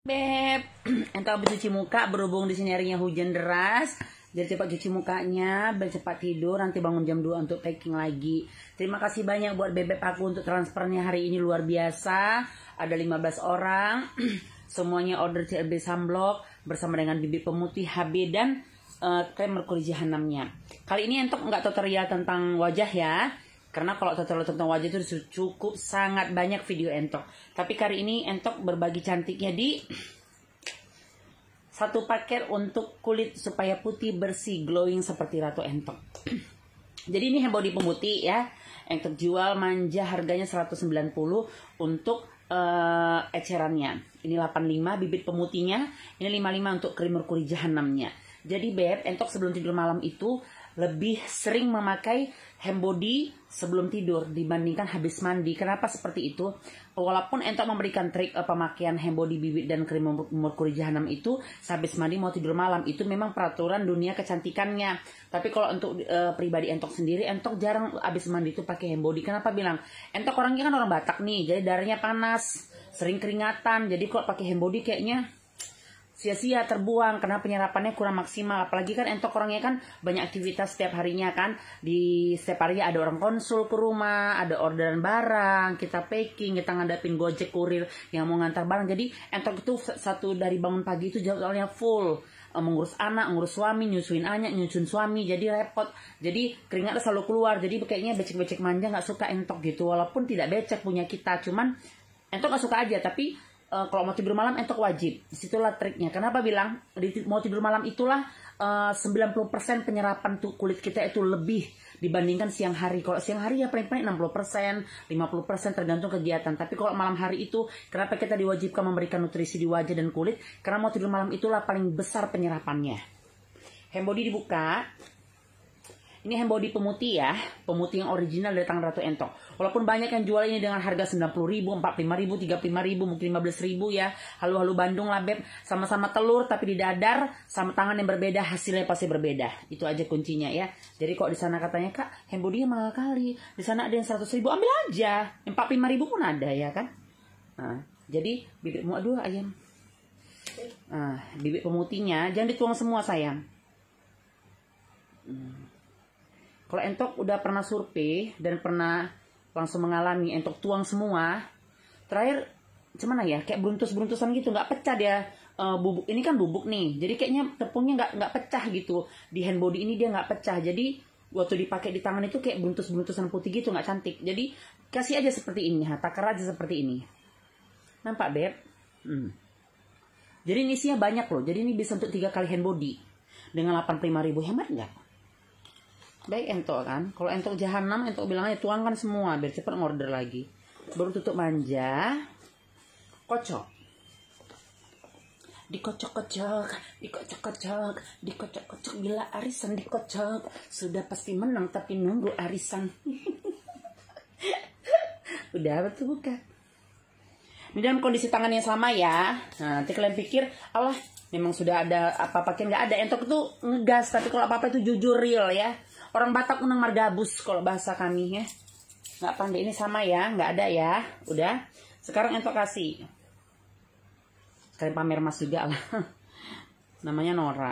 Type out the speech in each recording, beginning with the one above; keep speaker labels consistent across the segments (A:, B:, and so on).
A: Beb, entar habis cuci muka, berhubung di sini harinya hujan deras, jadi cepat cuci mukanya, biar cepat tidur, nanti bangun jam 2 untuk packing lagi. Terima kasih banyak buat bebek aku untuk transfernya hari ini, luar biasa. Ada 15 orang, semuanya order CLB Sunblock bersama dengan bibit pemutih HB dan krem merkuri jahanamnya. Kali ini entok nggak tutorial tentang wajah ya. Karena kalau tutorial tentang wajah itu cukup sangat banyak video entok. Tapi kali ini entok berbagi cantiknya di satu paket untuk kulit supaya putih, bersih, glowing seperti Ratu Entok. Jadi ini hand body pemutih ya. Entok jual manja, harganya 190 untuk ecerannya. Ini 85 bibit pemutihnya, ini 55 untuk krim merkuri jahanamnya. Jadi beb, entok sebelum tidur malam itu lebih sering memakai hand body sebelum tidur dibandingkan habis mandi. Kenapa seperti itu? Walaupun entok memberikan trik pemakaian hand body bibit dan krim merkuri jahanam itu habis mandi mau tidur malam, itu memang peraturan dunia kecantikannya. Tapi kalau untuk pribadi entok sendiri, entok jarang habis mandi itu pakai hand body. Kenapa bilang? Entok orangnya kan orang Batak nih, jadi darahnya panas, sering keringatan. Jadi kalau pakai hand body kayaknya sia-sia, terbuang karena penyerapannya kurang maksimal. Apalagi kan entok orangnya kan banyak aktivitas setiap harinya kan. Di setiap harinya ada orang konsul ke rumah, ada orderan barang, kita packing, kita ngadapin Gojek kurir yang mau ngantar barang. Jadi entok itu satu dari bangun pagi itu jadwalnya full. Mengurus anak, ngurus suami, nyusuin anak, nyusun suami, jadi repot. Jadi keringatnya selalu keluar. Jadi kayaknya becek-becek manja, nggak suka entok gitu. Walaupun tidak becek punya kita, cuman entok nggak suka aja. Tapi kalau mau tidur malam entok wajib. Disitulah triknya. Kenapa bilang mau tidur malam itulah 90% penyerapan kulit kita itu lebih dibandingkan siang hari. Kalau siang hari ya paling-paling 60%, 50% tergantung kegiatan. Tapi kalau malam hari itu, kenapa kita diwajibkan memberikan nutrisi di wajah dan kulit? Karena mau tidur malam itulah paling besar penyerapannya. Hand body dibuka. Ini hand body pemutih ya, pemutih yang original dari tangan Ratu Entok. Walaupun banyak yang jual ini dengan harga 90.000, 45.000, 35.000, mungkin 15.000 ya. Halu-halu Bandung lah beb, sama-sama telur tapi di dadar, sama tangan yang berbeda, hasilnya pasti berbeda. Itu aja kuncinya ya. Jadi kok di sana katanya kak, hand body-nya mahal kali, di sana ada yang 100.000, ambil aja. 45.000 pun ada ya kan. Nah, jadi bibit aduh ayam. Bibit pemutihnya jangan dituang semua sayang. Kalau entok udah pernah survei dan pernah langsung mengalami entok tuang semua, terakhir gimana ya, kayak beruntus-beruntusan gitu, nggak pecah dia. Bubuk ini kan bubuk nih, jadi kayaknya tepungnya nggak pecah gitu. Di hand body ini dia nggak pecah, jadi waktu dipakai di tangan itu kayak beruntus-beruntusan putih gitu, nggak cantik. Jadi kasih aja seperti ini, takar aja seperti ini. Nampak beb? Jadi ini isinya banyak loh, jadi ini bisa untuk 3 kali hand body dengan 85.000, hemat nggak? Baik entok kan. Kalau entok jahanam, entok bilangnya tuangkan semua biar cepat ngorder lagi. Baru tutup manja, kocok, dikocok-kocok, dikocok-kocok, dikocok-kocok. Bila arisan dikocok, sudah pasti menang tapi nunggu arisan. Udah betul bukan? Ini dalam kondisi tangan yang sama ya. Nah, nanti kalian pikir, Allah memang sudah ada apa-apa, kan nggak ada. Entok itu ngegas, tapi kalau apa-apa itu jujur real ya. Orang Batak unang margabus kalau bahasa kami ya. Nggak pandai, ini sama ya, nggak ada ya. Udah, sekarang entok kasih. Sekalian pamer mas juga lah. Namanya Nora.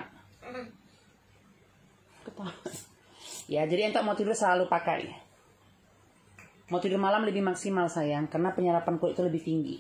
A: Ketawa. Ya, jadi entok mau tidur selalu pakai. Mau tidur malam lebih maksimal sayang, karena penyerapan kulit itu lebih tinggi.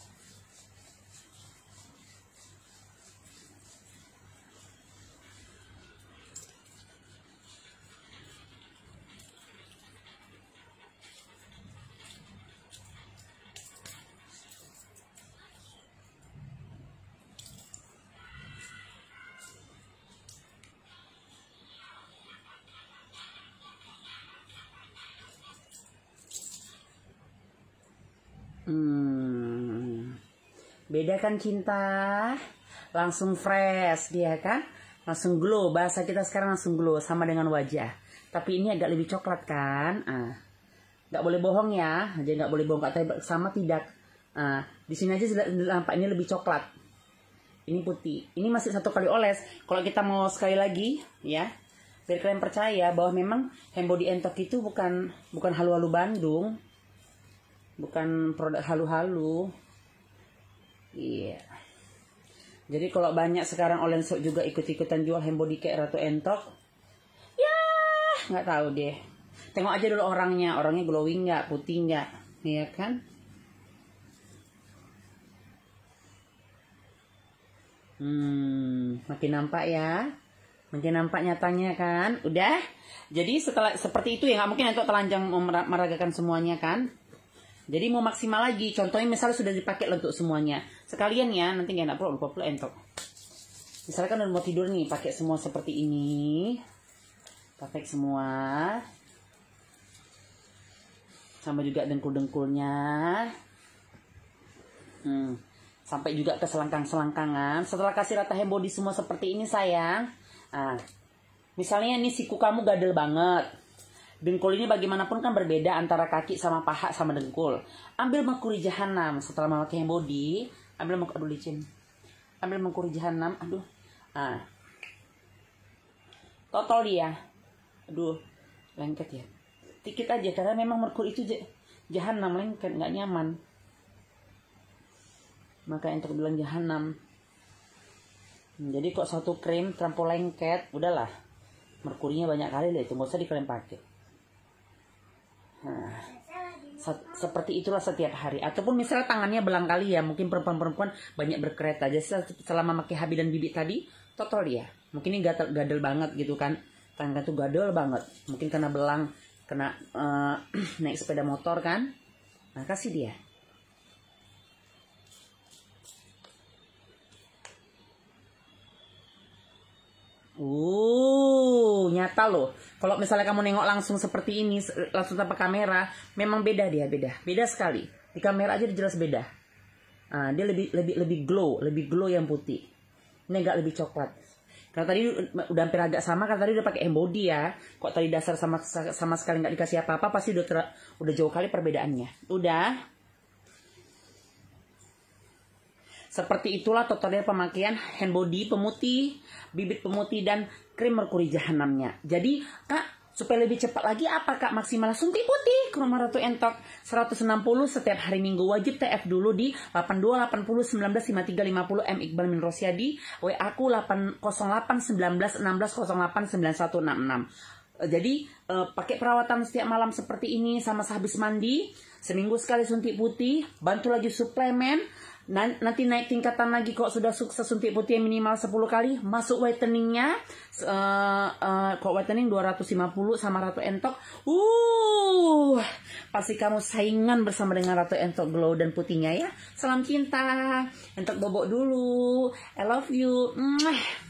A: Beda kan cinta, langsung fresh dia kan, langsung glow. Bahasa kita sekarang langsung glow, sama dengan wajah. Tapi ini agak lebih coklat kan, nggak boleh bohong ya, jadi nggak boleh bohong kata sama tidak. Di sini aja sudah nampak ini lebih coklat, ini putih. Ini masih 1 kali oles. Kalau kita mau sekali lagi ya, biar kalian percaya bahwa memang hand body entok itu bukan halu-halu Bandung. Bukan produk halu-halu. Iya. Jadi kalau banyak sekarang online shop juga ikut-ikutan jual hand body kayak Ratu Entok, ya nggak tahu deh. Tengok aja dulu orangnya glowing nggak, putih nggak, ya kan? Makin nampak ya, makin nampak nyatanya kan, udah. Jadi setelah seperti itu ya, nggak mungkin Entok telanjang meragakan semuanya kan. Jadi mau maksimal lagi, contohnya misalnya sudah dipakai lentuk semuanya. Sekalian ya, nanti nggak enak lupa pula Entok. Misalkan udah mau tidur nih, pakai semua seperti ini. Pakai semua. Sama juga dengkul-dengkulnya. Sampai juga ke selangkang-selangkangan. Setelah kasih rata hand body semua seperti ini sayang. Nah, misalnya ini siku kamu gadel banget. Dengkul ini bagaimanapun kan berbeda antara kaki sama paha sama dengkul. Ambil mengkuri jahanam setelah memakai hand body. Aduh licin. Ambil mengkuri jahanam. Aduh. Nah. Total dia. Aduh. Lengket ya. Dikit aja karena memang merkuri itu jahanam, lengket, nggak nyaman. Maka untuk bilang jahanam. Jadi kok satu krim terlampau lengket, udahlah. Merkurinya banyak kali deh, itu nggak usah dikalian pakai. Nah, seperti itulah setiap hari. Ataupun misalnya tangannya belang kali ya, mungkin perempuan-perempuan banyak berkereta. Jadi selama pakai habis dan bibit tadi, total dia. Mungkin ini gadel banget gitu kan. Tangan tuh gadel banget. Mungkin kena belang, kena naik sepeda motor kan. Nah, kasih dia. Nyata loh. Kalau misalnya kamu nengok langsung seperti ini, langsung tanpa kamera, memang beda dia, beda sekali. Di kamera aja jelas beda. Nah, dia lebih glow yang putih. Ini agak lebih coklat. Karena tadi udah hampir agak sama, karena tadi udah pakai hand body ya. Kok tadi dasar sama sekali nggak dikasih apa-apa, pasti udah jauh kali perbedaannya. Udah. Seperti itulah totalnya pemakaian hand body pemutih, bibit pemutih, dan krim merkuri jahanamnya. Jadi, Kak, supaya lebih cepat lagi apa, Kak? Maksimal suntik putih ke rumah Ratu Entok 160 setiap hari Minggu. Wajib TF dulu di 82 80 19 53 50 M Iqbal Min Rosyadi. WA aku 08 19 16 08 9166. Jadi pakai perawatan setiap malam seperti ini sama sehabis mandi, seminggu sekali suntik putih, bantu lagi suplemen. Nanti naik tingkatan lagi kok sudah sukses suntik putih minimal 10 kali, masuk whiteningnya, kok whitening 250 sama Ratu Entok. Pasti kamu saingan bersama dengan Ratu Entok glow dan putihnya ya. Salam cinta, Entok bobok dulu. I love you.